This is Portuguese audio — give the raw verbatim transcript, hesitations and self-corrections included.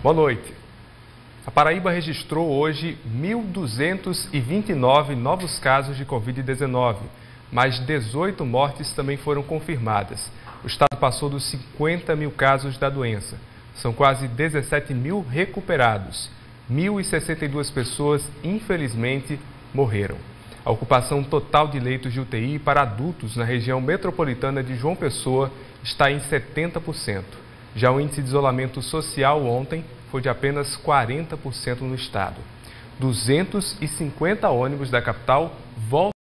Boa noite. A Paraíba registrou hoje mil duzentos e vinte e nove novos casos de Covid dezenove. Mais dezoito mortes também foram confirmadas. O estado passou dos cinquenta mil casos da doença. São quase dezessete mil recuperados. mil e sessenta e duas pessoas, infelizmente, morreram. A ocupação total de leitos de U T I para adultos na região metropolitana de João Pessoa está em setenta por cento. Já o índice de isolamento social ontem foi de apenas quarenta por cento no estado. duzentos e cinquenta ônibus da capital voltam